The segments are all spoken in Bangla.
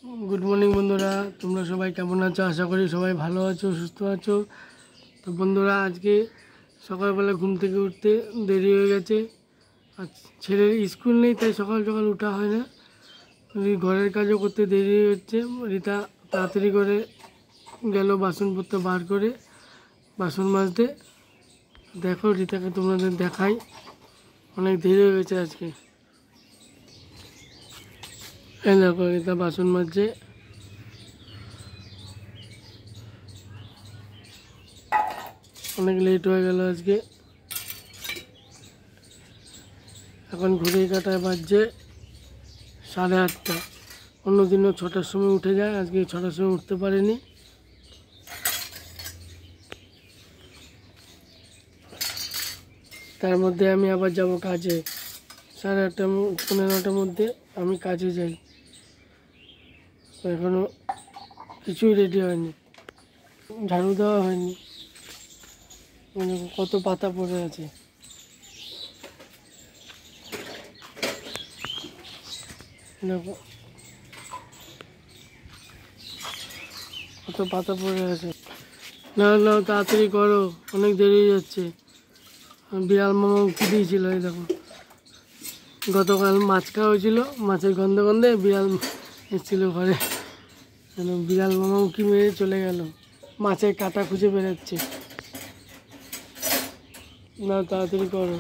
गुड मर्निंग बंधुरा तुम्हारा सबाई केमन आछो आशा करी सबाई भालो आछो सुस्थ आछो। तो बंधुरा आज के सकाल बेला घुम थेके उठते देरी हो गेछे आज छेलेर स्कूल नेই ताई सकाल सकाल उठा हय ना घरेर काजो करते देरी होच्छे। रीता ताड़ाताड़ी करे गेल बासनपत्र बार करे बासन মাজতে। देखो रीताके तुम्हादेर देखाई अनेक देरी हो गेछे आज के। देखो रीता बासन মাজছে अनेक लेट हो गेल आज के। এখন ঘড়ির কাঁটায় বাজছে 8:30। অন্যদিনও 6টার সময় উঠে যায়, আজকে 6টার সময় উঠতে পারেনি। তার মধ্যে আমি আবার যাব কাজে। 8:30 পৌনে 9টার মধ্যে আমি কাজে যাই। এখনো কিছুই রেডি হয়নি, ঝাড়ু দেওয়া হয়নি, কত পাতা পড়ে আছে। দেখো কত পাতা পড়ে আছে। না না তাড়াতাড়ি করো, অনেক দেরি হয়ে যাচ্ছে। বিড়াল মামা উঠে দিয়েছিল, এই দেখো গতকাল মাছ খাওয়া হয়েছিল, মাছের গন্ধে গন্ধে বিড়াল এসেছিল ঘরে। বিড়াল মামা উঁকি মেরে চলে গেল, মাছের কাঁটা খুঁজে বেরোচ্ছে। না তাড়াতাড়ি করো।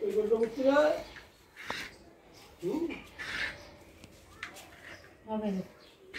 হবে